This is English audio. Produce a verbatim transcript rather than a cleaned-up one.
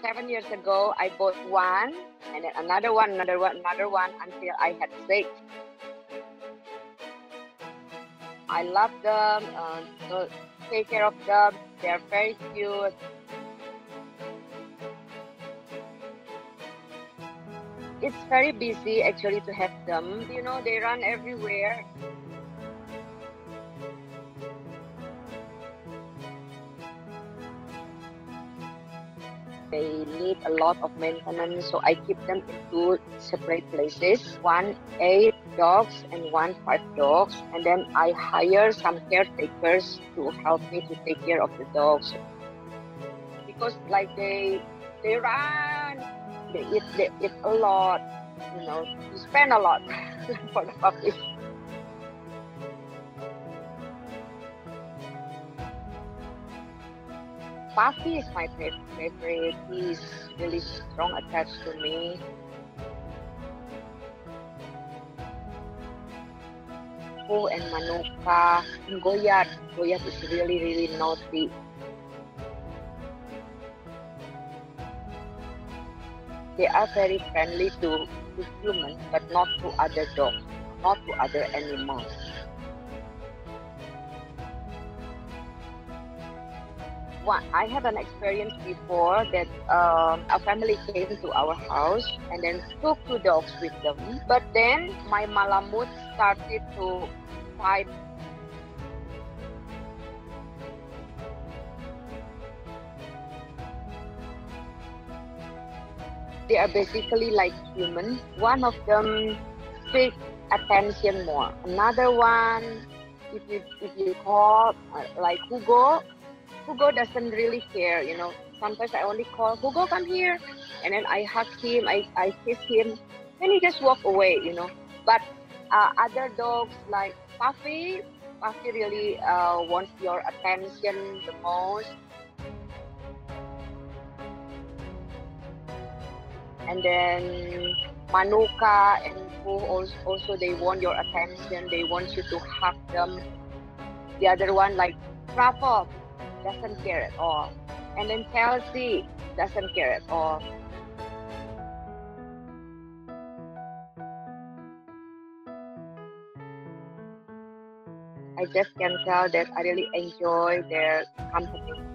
seven years ago, I bought one, and then another one, another one, another one, until I had six. I love them, uh, so take care of them. They're very cute. It's very busy actually to have them. You know, they run everywhere. They need a lot of maintenance, so I keep them in two separate places. One eight dogs and one five dogs, and then I hire some caretakers to help me to take care of the dogs, because like they they run, they eat they eat a lot, you know, you spend a lot for the puppies. Puffy is my favorite. He's really strong attached to me. Pooh and Manuka and Goyard. Goyard is really, really naughty. They are very friendly to, to humans, but not to other dogs, not to other animals. One, I had an experience before that um, a family came to our house and then took two dogs with them. But then my Malamute started to fight. They are basically like humans. One of them seeks attention more. Another one, if you if you call uh, like Hugo, Hugo doesn't really care, you know. Sometimes I only call, Hugo, come here. And then I hug him, I, I kiss him, and he just walk away, you know. But uh, other dogs like Puffy, Puffy really uh, wants your attention the most. And then Manuka and Pooh also, also, they want your attention. They want you to hug them. The other one like Truffle doesn't care at all. And then Chelsea doesn't care at all. I just can tell that I really enjoy their company.